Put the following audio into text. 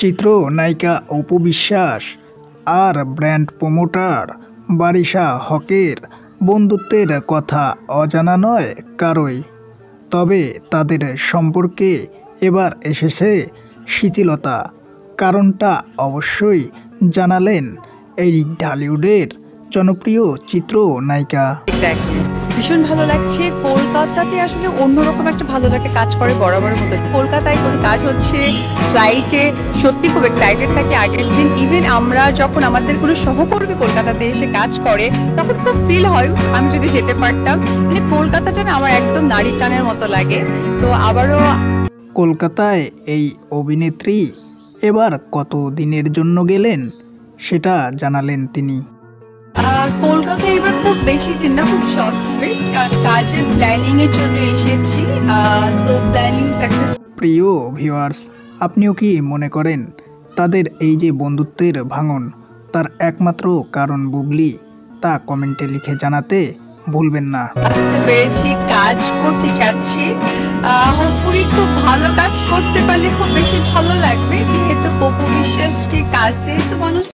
চিত্রনায়িকা অপু বিশ্বাস আর brand promoter Barisha হকের বন্ধুত্বের কথা অজানা নয় কারোই। তবে তাদের সম্পর্কে এবার এসেছে শিথিলতা। কারণটা অবশ্যই জানালেন এই ঢালিউডের জনপ্রিয় চিত্রনায়িকা। ভীষণ ভালো লাগছে। কলকাতাতে আসলে অন্যরকম একটা ভালো লাগে কাজ করে বরাবরের মতো। কলকাতায় কোনো কাজ হচ্ছে ফ্লাইটে, সত্যি খুব এক্সাইটেড থাকি আগের দিন। ইভেন আমরা যখন আমাদের কোনো সহকর্মী কলকাতাতে এসে কাজ করে তখন খুব ফিল হয় আমি যদি যেতে পারতাম। মানে কলকাতাটা না আমার একদম নারী টানের মতো লাগে। তো আবারও কলকাতায় এই অভিনেত্রী এবার কত দিনের জন্য গেলেন সেটা জানালেন তিনি। কলকাতায় এবার খুব বেশি দিন না, খুব শর্ট হবে, কাজের প্ল্যানিং এর জন্য এসেছি। So planning success. প্রিয় ভিউয়ার্স, আপনিও কি মনে করেন তাদের এই যে বন্ধুত্বের ভাঙন তার একমাত্র কারণ বুবলি? তা কমেন্টে লিখে জানাতে ভুলবেন না। আসতে পেরেছি, কাজ করতে চাচ্ছি, হোপফুলি খুব ভালো কাজ করতে পারলে খুব বেশি ভালো লাগবে। যেহেতু অপু বিশ্বাসকে কাজ দিয়ে তো মানুষ